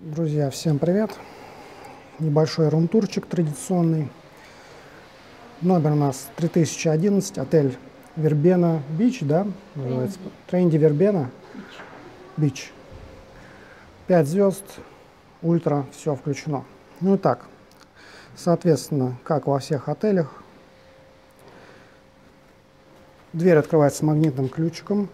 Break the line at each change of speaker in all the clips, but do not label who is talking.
Друзья, всем привет! Небольшой рум-турчик традиционный. Номер у нас 3011, отель Вербена Бич, да, называется? Тренди Вербена Бич. 5 звезд, ультра, все включено. Ну и так, соответственно, как во всех отелях, дверь открывается магнитным ключиком.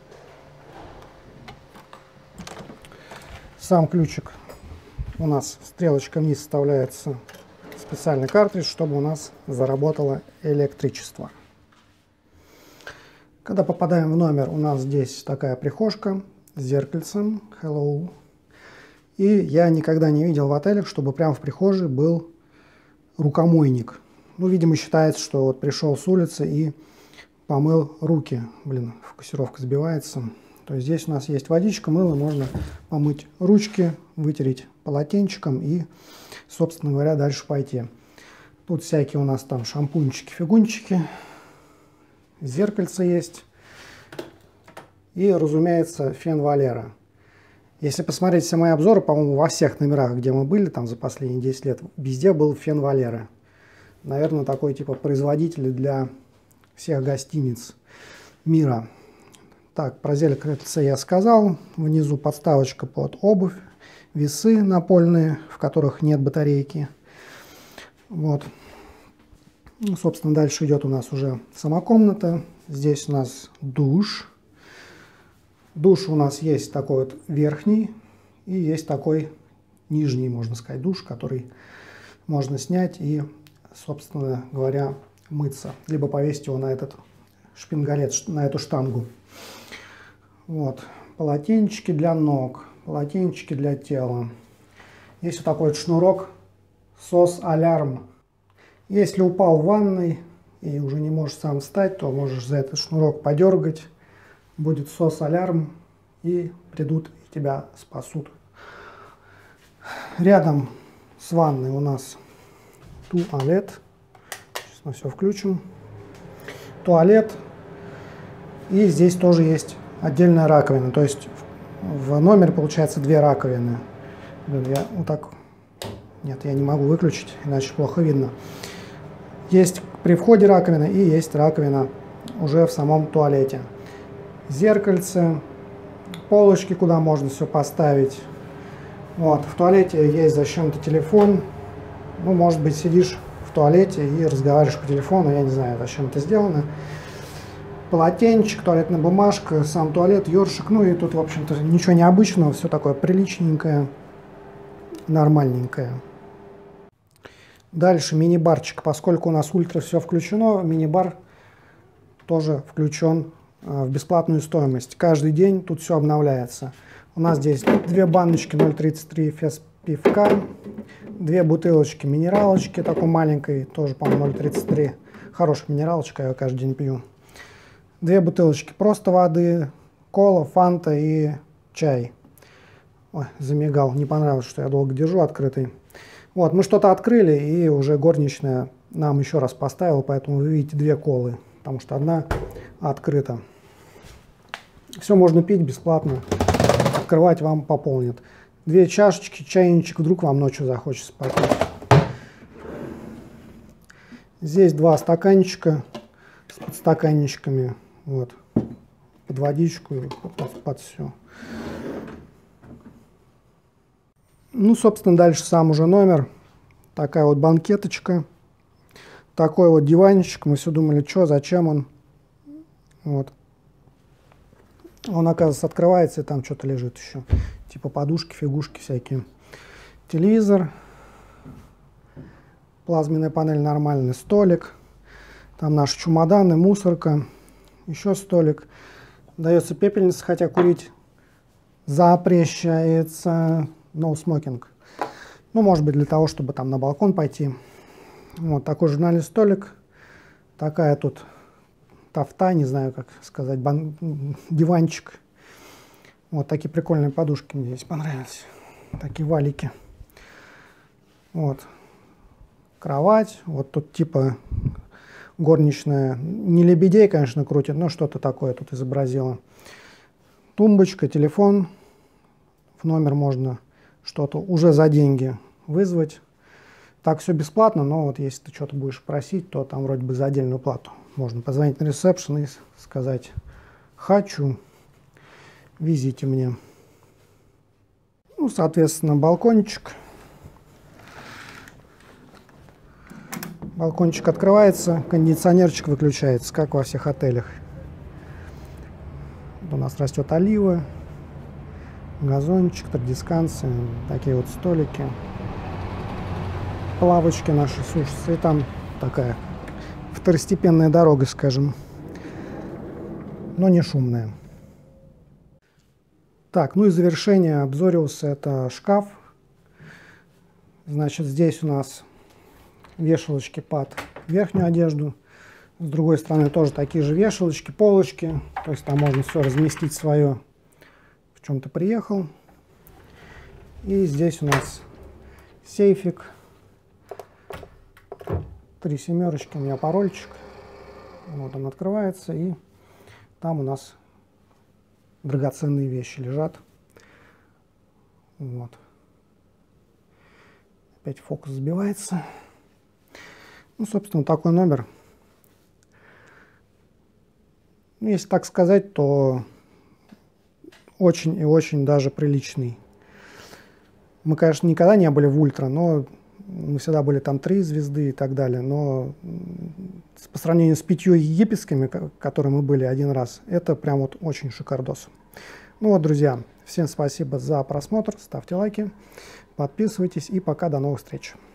Сам ключик у нас стрелочка вниз вставляется специальный картридж, чтобы у нас заработало электричество. Когда попадаем в номер, у нас здесь такая прихожка с зеркальцем. Hello. И я никогда не видел в отелях, чтобы прямо в прихожей был рукомойник. Ну, видимо, считается, что вот пришел с улицы и помыл руки. Блин, фокусировка сбивается. То есть здесь у нас есть водичка, мыло, можно помыть ручки, вытереть полотенчиком и, собственно говоря, дальше пойти. Тут всякие у нас там шампунчики, фигунчики, зеркальце есть и, разумеется, фен Валера. Если посмотреть все мои обзоры, по-моему, во всех номерах, где мы были там за последние 10 лет, везде был фен Валера. Наверное, такой типа производитель для всех гостиниц мира. Так, про зеркальце я сказал. Внизу подставочка под обувь, весы напольные, в которых нет батарейки. Вот. Ну, собственно, дальше идет у нас уже сама комната. Здесь у нас душ. Душ у нас есть такой вот верхний и есть такой нижний, можно сказать, душ, который можно снять и, собственно говоря, мыться. Либо повесить его на этот шпингалет, на эту штангу. Вот. Полотенчики для ног, полотенчики для тела. Есть вот такой вот шнурок SOS-алярм. Если упал в ванной и уже не можешь сам встать, то можешь за этот шнурок подергать. Будет SOS-алярм и придут и тебя спасут. Рядом с ванной у нас туалет. Сейчас мы все включим. Туалет. И здесь тоже есть отдельная раковина. То есть в номере получается две раковины. Блин, я вот так... Нет, я не могу выключить, иначе плохо видно. Есть при входе раковина и есть раковина уже в самом туалете. Зеркальце, полочки, куда можно все поставить. Вот, в туалете есть зачем-то телефон. Ну, может быть, сидишь в туалете и разговариваешь по телефону, я не знаю, зачем это сделано. Полотенчик, туалетная бумажка, сам туалет, ёршик. Ну и тут, в общем-то, ничего необычного, все такое приличненькое, нормальненькое. Дальше мини-барчик. Поскольку у нас ультра все включено, мини-бар тоже включен в бесплатную стоимость. Каждый день тут все обновляется. У нас здесь две баночки 0,33 фес пивка, две бутылочки минералочки, такой маленькой, тоже, по-моему, 0,33. Хорошая минералочка, я ее каждый день пью. Две бутылочки просто воды, кола, фанта и чай. Ой, замигал, не понравилось, что я долго держу открытый. Вот, мы что-то открыли, и уже горничная нам еще раз поставила, поэтому вы видите две колы, потому что одна открыта. Все можно пить бесплатно, открывать вам пополнят. Две чашечки, чайничек, вдруг вам ночью захочется попить. Здесь два стаканчика с подстаканничками. Вот, под водичку и под все. Ну, собственно, дальше сам уже номер. Такая вот банкеточка. Такой вот диванчик. Мы все думали, что, зачем он. Вот. Он, оказывается, открывается, и там что-то лежит еще. Типа подушки, фигушки всякие. Телевизор. Плазменная панель, нормальный столик. Там наши чемоданы, мусорка. Еще столик. Дается пепельница, хотя курить запрещается. No smoking. Ну, может быть, для того, чтобы там на балкон пойти. Вот такой журнальный столик. Такая тут тафта, не знаю, как сказать, диванчик. Вот такие прикольные подушки мне здесь понравились. Такие валики. Вот. Кровать. Вот тут типа горничная. Не лебедей, конечно, крутит, но что-то такое тут изобразила. Тумбочка, телефон. В номер можно что-то уже за деньги вызвать. Так все бесплатно, но вот если ты что-то будешь просить, то там вроде бы за отдельную плату. Можно позвонить на ресепшн и сказать: хочу, везите мне. Ну, соответственно, балкончик. Балкончик открывается, кондиционерчик выключается, как во всех отелях. У нас растет олива, газончик, традисканцы, такие вот столики. Лавочки наши сушатся, и там такая второстепенная дорога, скажем, но не шумная. Так, ну и завершение Обзориуса — это шкаф. Значит, здесь у нас вешалочки под верхнюю одежду. С другой стороны тоже такие же вешалочки, полочки. То есть там можно все разместить свое, в чем ты приехал. И здесь у нас сейфик. 3 семерочки, у меня парольчик. Вот он открывается, и там у нас драгоценные вещи лежат. Вот. Опять фокус сбивается. Ну, собственно, такой номер. Ну, если так сказать, то очень и очень даже приличный. Мы, конечно, никогда не были в ультра, но мы всегда были там 3 звезды и так далее. Но по сравнению с 5 египетскими, которые мы были один раз, это прям вот очень шикардос. Ну вот, друзья, всем спасибо за просмотр, ставьте лайки, подписывайтесь и пока, до новых встреч.